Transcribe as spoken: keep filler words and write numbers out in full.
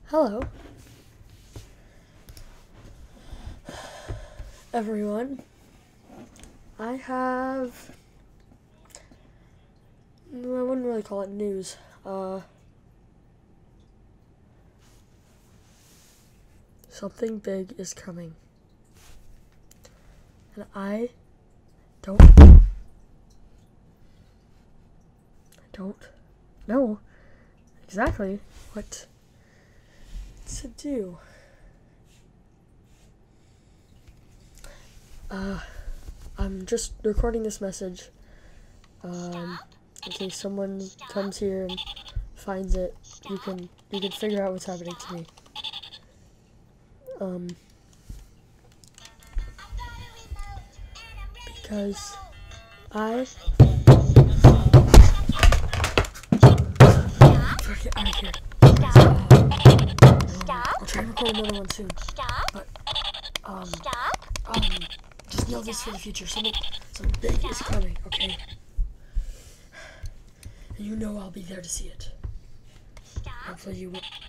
Hello, everyone. I have, I wouldn't really call it news. Uh, something big is coming. And I don't, I don't know exactly what to do. Uh, I'm just recording this message, um, in case someone comes here and finds it. You can you can figure out what's happening to me. Um, because I get out of here. I'll try and record another one soon. But um, um, just know this for the future. Something, something big is coming. Okay. And you know I'll be there to see it. Hopefully you will.